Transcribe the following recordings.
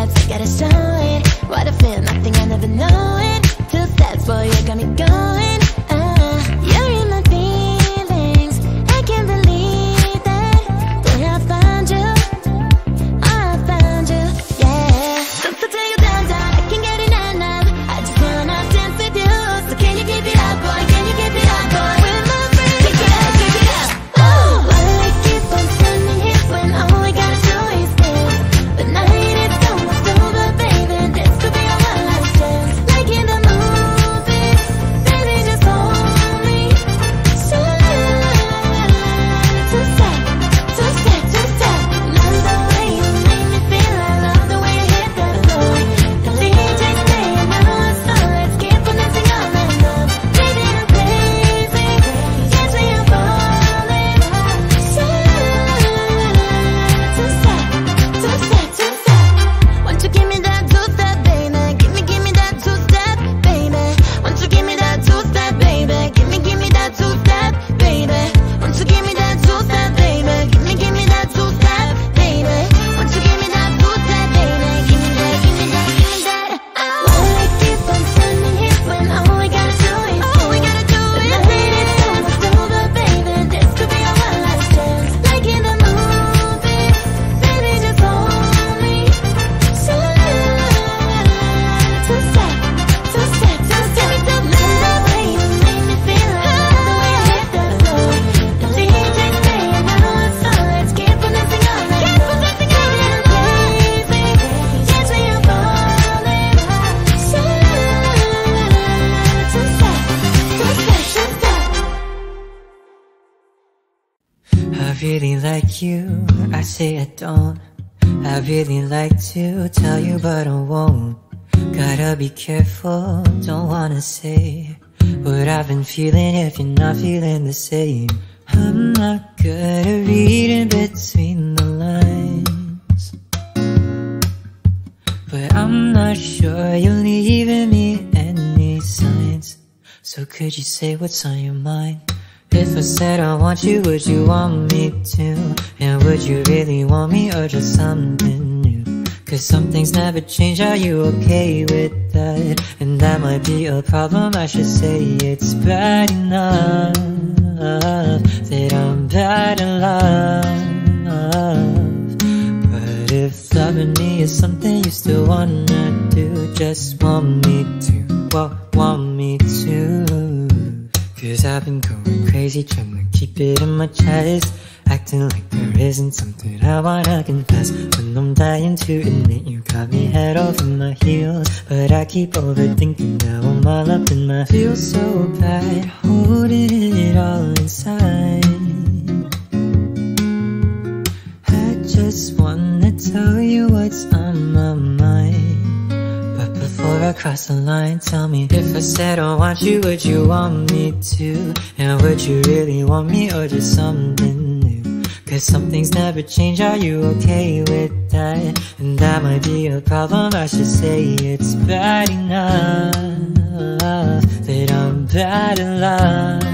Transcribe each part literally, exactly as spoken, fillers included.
steps, I gotta show it. What I feel, nothing I never know it. Two steps, boy, you got me going. Uh, you're in my feelings, I can't believe that. Boy, I found you, I found you, yeah. Just to take you down, down, I can't get enough. I just wanna dance with you. So can you keep it up, boy? Can you keep it up, boy? With my friends, keep it up, keep it up. Oh, why do we keep on standing here when all we gotta do is dance? The night is almost over, baby. This could be our one last chance. Like in the movies, baby, just hold me. So two step, two step, two step. Love the way you make me feel. I love the way you hit that floor. The D J's playing now, so let's keep on dancing all night long. Baby, I'm crazy. Yes, we are falling. So two step, two step, two step. Won't you give me that two step, baby? Give me, give me that two step, baby. Won't you give me that two step, baby? Give me, give me that two step, baby. Won't you give me that two step, baby? Give me, give me that two step, baby. Won't you give me that two step, baby? Give me that, give me that, give me that. Why do we keep on standing here when all we gotta do is all we gotta do is the night is almost over, baby. This could be our one last chance. Like in the movies, baby, just hold me. So two step, two step, two step. Love the way you make me feel. I love the way I hit the floor. The D J's playing now, so let's keep on dancing all night long. Baby, I'm crazy. Yes, we are falling. So two step, two step, two step. I really like you, I say I don't. I really like to tell you but I won't. Gotta be careful, don't wanna say what I've been feeling if you're not feeling the same. I'm not good at reading between the lines, but I'm not sure you're leaving me any signs. So could you say what's on your mind? If I said I want you, would you want me to? And would you really want me or just something new? Cause some things never change, are you okay with that? And that might be a problem, I should say it's bad enough that I'm bad in love. But if loving me is something you still wanna do, just want me to, well, want me to. Cause I've been going crazy trying to keep it in my chest, acting like there isn't something I wanna confess, when I'm dying to admit you got me head over my heels. But I keep overthinking, now I'm all up in my feels. So bad holding it all inside. I just wanna tell you what's on my mind, but before I cross the line, tell me, if I said I want you, would you want me to? And would you really want me or just something new? Cause some things never change, are you okay with that? And that might be a problem, I should say it's bad enough that I'm bad in love.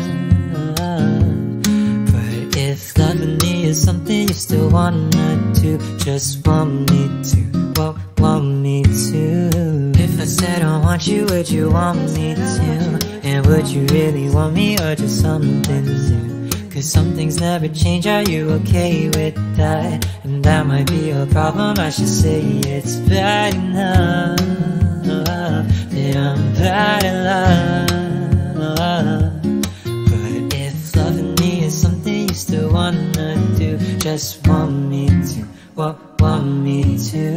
But if loving me is something you still wanna do, just want me to, well, want me to. If I said I want you, would you want me to? And would you really want me or just something new? Cause some things never change, are you okay with that? And that might be a problem, I should say it's bad enough that I'm bad in love. But if loving me is something you still wanna do, just want me to, well, want me to.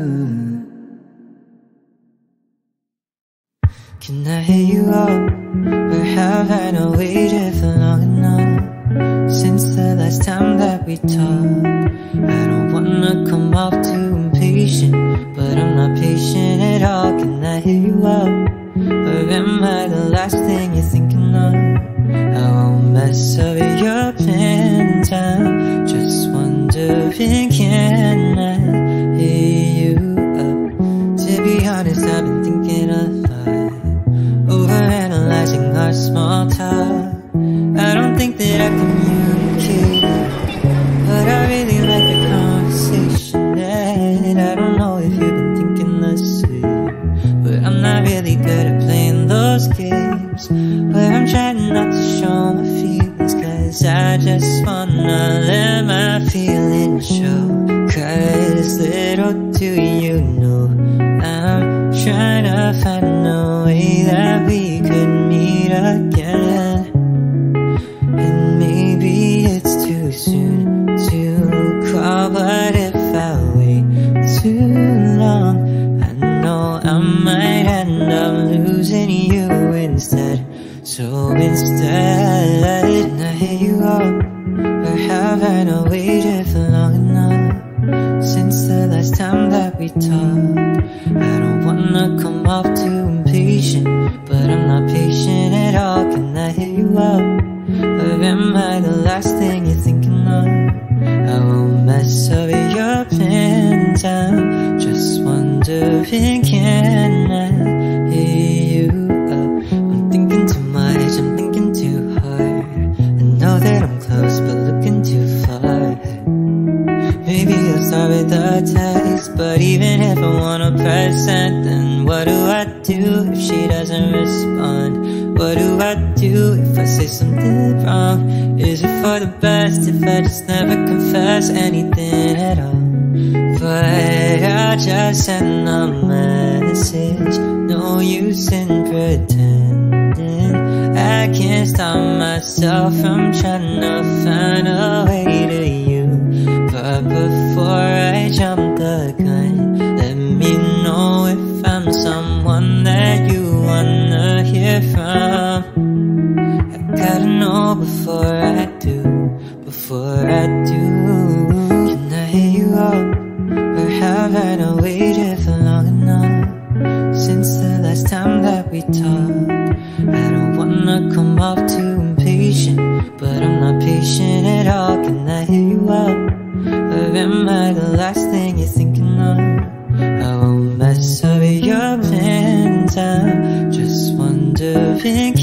Can I hit you up? Or have I not waited for long enough? Since the last time that we talked, I don't wanna come off too impatient, but I'm not patient at all. Can I hit you up? Or am I the last thing you're thinking of? I won't mess up your plan in time, just wondering, can I hit you up? To be honest, I've been thinking a lot, overanalyzing our small talk. I don't think that I communicate, but I really like the conversation. And I don't know if you've been thinking escapes where I'm trying not to show my feelings, cause I just wanna let my feelings show. Cause little do you know, I'm trying to find a way that we could meet again. And maybe it's too soon to call, but if I wait too long, I know I might end up losing you instead. So instead, and I hear you up, or haven't I waited for long enough? Since the last time that we talked, I don't wanna come off too impatient, but I'm not patient at all. Can I hit you up? Or am I the last thing you're thinking of? I won't mess up your plans, I'm just wondering, can I hit you up? I'm thinking too much, I'm thinking too hard. I know that I'm close, but looking too far. Maybe I'll start with a text, but even if I wanna press send, then what do I do if she doesn't respond? What do I do if I say something wrong? Is it for the best if I just never confess anything at all? But I'll just send a message, no use in pretending. I can't stop myself from trying to find a way to you. But before I jump the gun, let me know if I'm someone that you wanna hear from. I gotta know before I do, before I do. Can I hit you up, or haven't I waited for long enough? Since the last time that we talked, I don't wanna come off too impatient, but I'm not patient at all. Can I hit you up? Or am I the last thing you're thinking of? I won't mess up your plans, I'm just wondering,